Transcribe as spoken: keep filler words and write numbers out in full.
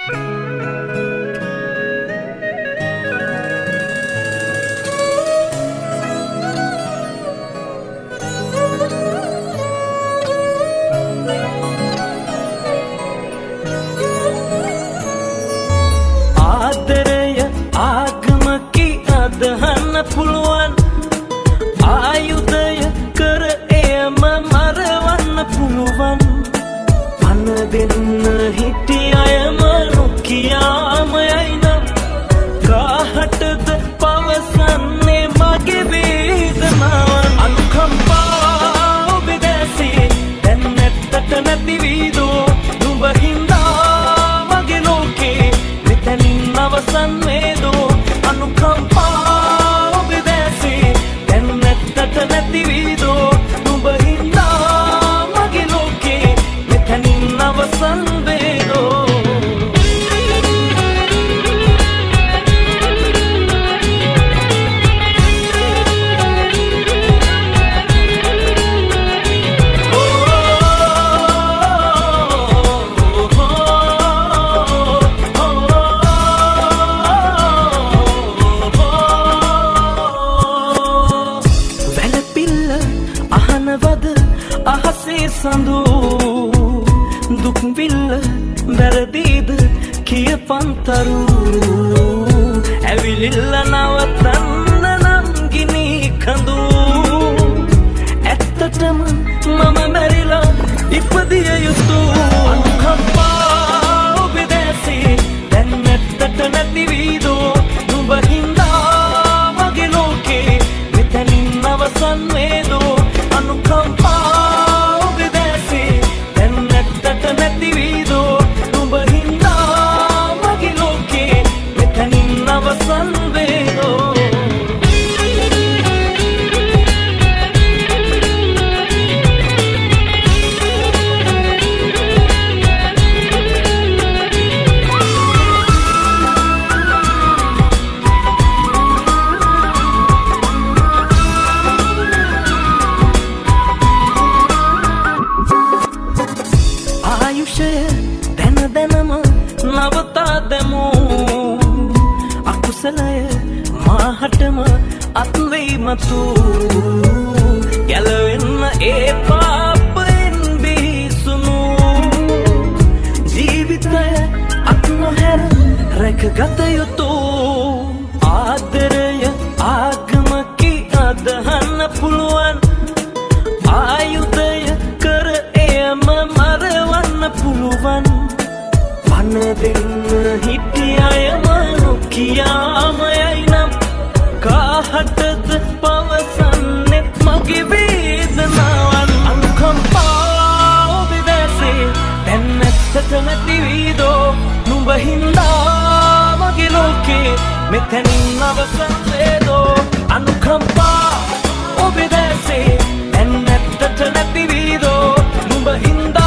ආදරය ආගමකි අදහන්න පුළුවන් ආයුධය කර එයම මරවන්න පුළුවන් පන දෙන්න හිටි අයම නොකියාමයයි නම් කාහටද පවසන්නේ මගේ වේදනාවන් අනුකම්පා ඔබේ දැසේ දැන් නැත්තට නැති වීදෝ නුඹ හින්දා මගේ ලෝකේ මෙතනින් අවසන් වේදෝ අනුකම්පා ඔබේ දැසේ දැන් නැත්තට නැති වීදෝ නුඹ හින්දා මගේ ලෝකේ මෙතනින් අවසන් වේදෝ අහසේ සඳු දුක් විල්ල වැරදීද කියපන්තරු ඇවිලිල්ල නවතන්න නම් ගිනි කඳු ඇත්තටම මම මැරිලා ඉපදිය යුතු අනුකම්පා ඔබේ දැසේ දැන් නැත්තට නැති වීදෝ නුඹ හින්දා මගේ ලෝකේ මෙතනින් අවසන් වේදෝ අනුකම්පා දැන දැනම නවතා දෙමු අකුසලය මාහටම අත්වෙයි මතු ගැලවෙන්න ඒ පාපයෙන් බිහිසුණු ජීවිතය අත් නොහැර රැකගත යුතු ආදරය ආගමකි අදහන්න පුළුවන් ආයුධය කර එයම මරවන්න පුළුවන් පන දෙන්න හිටි අයම නොකියාමයයි නම් කාහටද පවසන්නෙත් මගේ වේදනාවන් අනුකම්පා ඔබේ දැසේ දැන් නැත්තට නැති වීදෝ නුඹ හින්දා මගේ ලෝකේ මෙතනින් අවසන් වේදෝ අනුකම්පා ඔබේ දැසේ දැන් නැත්තට නැති වීදෝ නුඹ හින්දා